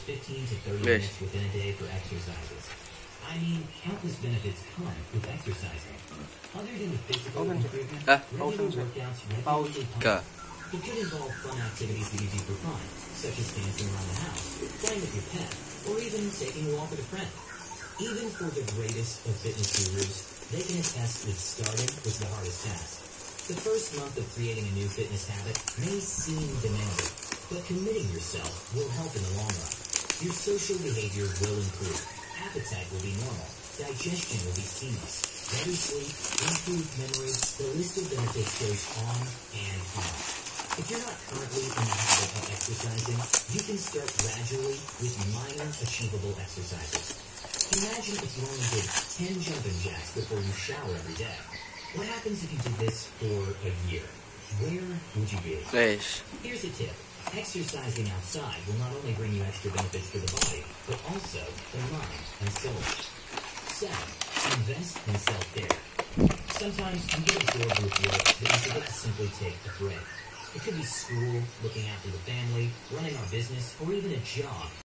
15 to 30 minutes within a day for exercises. I mean, countless benefits come with exercising. Other than the physical improvement, regular workouts regularly pump. It could involve fun activities that you do for fun, such as dancing around the house, playing with your pet, or even taking a walk with a friend. Even for the greatest of fitness gurus, they can attest that starting was the hardest task. The first month of creating a new fitness habit may seem demanding, but committing yourself will help in the long run. Your social behavior will improve. Appetite will be normal. Digestion will be seamless. Better sleep, improved memory, the list of benefits goes on and on. If you're not currently in the habit of exercising, you can start gradually with minor achievable exercises. Imagine if you only did 10 jumping jacks before you shower every day. What happens if you did this for a year? Where would you be? Here's a tip. Exercising outside will not only bring you extra benefits for the body, but also the mind and soul. 7. Invest in self-care. Sometimes you get absorbed with work that you forget to simply take a break. It could be school, looking after the family, running our business, or even a job